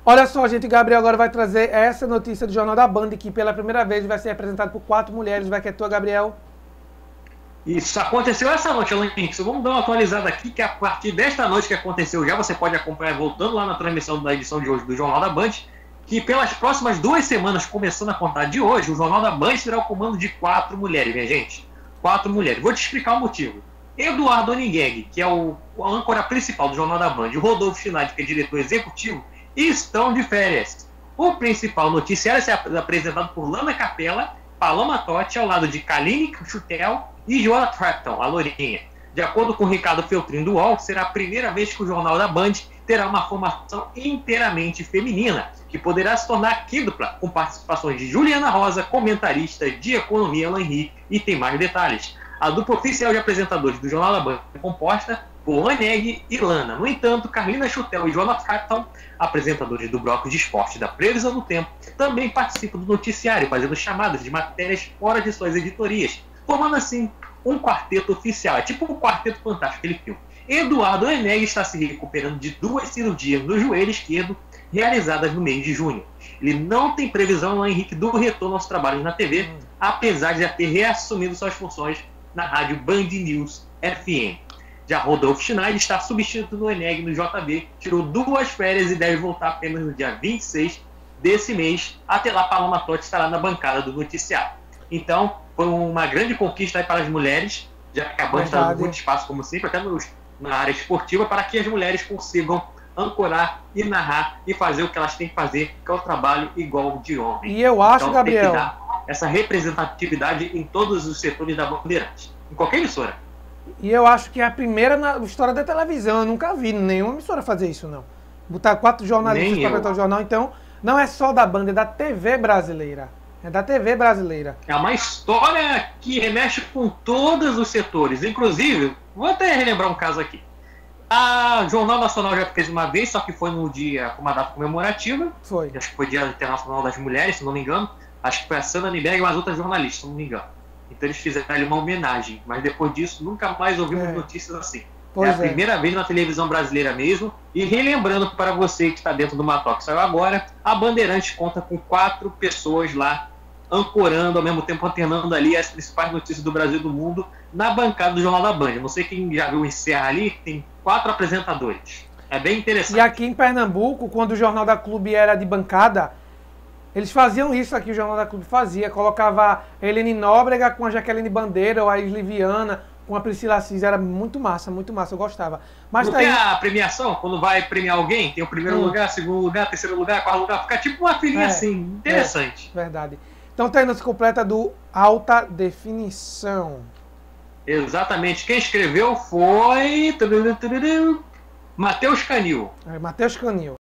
Olha só, gente, Gabriel agora vai trazer essa notícia do Jornal da Band, que pela primeira vez vai ser representado por 4 mulheres. Vai que é tua, Gabriel? Isso aconteceu essa noite, Alan Henrique. Vamos dar uma atualizada aqui, que a partir desta noite que aconteceu já, você pode acompanhar voltando lá na transmissão da edição de hoje do Jornal da Band, que pelas próximas 2 semanas, começando a contar de hoje, o Jornal da Band terá o comando de 4 mulheres, minha gente. 4 mulheres. Vou te explicar o motivo. Eduardo Onigueg, que é o âncora principal do Jornal da Band, e o Rodolfo Schneider, que é diretor executivo, estão de férias. O principal noticiário será apresentado por Lana Capella, Paloma Totti, ao lado de Kaline Chutel e Joana Trapton, a Lourinha. De acordo com Ricardo Feltrin do UOL, será a primeira vez que o Jornal da Band terá uma formação inteiramente feminina, que poderá se tornar quíntupla, com participações de Juliana Rosa, comentarista de economia Alan Henrique, e tem mais detalhes. A dupla oficial de apresentadores do Jornal da Band é composta por Oneg e Lana. No entanto, Carlina Chutel e Joana Trapton, apresentadores do bloco de esporte da Previsão do Tempo, também participam do noticiário, fazendo chamadas de matérias fora de suas editorias, formando assim um quarteto oficial. É tipo um Quarteto Fantástico, aquele filme. Eduardo Oneg está se recuperando de 2 cirurgias no joelho esquerdo, realizadas no mês de junho. Ele não tem previsão, Alan Henrique, do retorno aos trabalhos na TV, apesar de já ter reassumido suas funções na rádio Band News FM. Já Rodolfo Schneider está substituindo o Oneg no JB, tirou 2 férias e deve voltar apenas no dia 26 desse mês. Até lá, Paloma Totti estará na bancada do noticiário. Então, foi uma grande conquista aí para as mulheres, já que a Band está dando muito espaço, como sempre, até na área esportiva, para que as mulheres consigam ancorar e narrar e fazer o que elas têm que fazer, que é o trabalho igual de homem. E eu acho, então, Gabriel, tem que dar essa representatividade em todos os setores da Bandeirantes, em qualquer emissora. E eu acho que é a primeira na história da televisão. Eu nunca vi nenhuma emissora fazer isso, não. Botar 4 jornalistas para apresentar o jornal. Então, não é só da Band, é da TV brasileira. É da TV brasileira. É uma história que remexe com todos os setores. Inclusive, vou até relembrar um caso aqui. A Jornal Nacional já fez uma vez, só que foi no dia com uma data comemorativa. Foi. Acho que foi Dia Internacional das Mulheres, se não me engano. Acho que foi a Sandra Nimberg e umas outras jornalistas, se não me engano. Então eles fizeram ali uma homenagem. Mas depois disso, nunca mais ouvimos notícias assim. É a primeira vez na televisão brasileira mesmo. E relembrando para você que está dentro do Matok, que saiu agora, a Bandeirantes conta com 4 pessoas lá ancorando, ao mesmo tempo alternando ali as principais notícias do Brasil e do mundo na bancada do Jornal da Band. Não sei quem já viu o Encerra ali, tem 4 apresentadores. É bem interessante. E aqui em Pernambuco, quando o Jornal da Clube era de bancada, eles faziam isso aqui, o Jornal da Clube fazia. Colocava a Helene Nóbrega com a Jaqueline Bandeira, ou a Isliviana com a Priscila Assis. Era muito massa, eu gostava. Mas não tá tem aí a premiação? Quando vai premiar alguém, tem o primeiro lugar, segundo lugar, terceiro lugar, quarto lugar. Fica tipo uma filhinha assim, interessante. Verdade. Então tá aí nossa completa do Alta Definição. Exatamente. Quem escreveu foi Matheus Canil. Matheus Canil.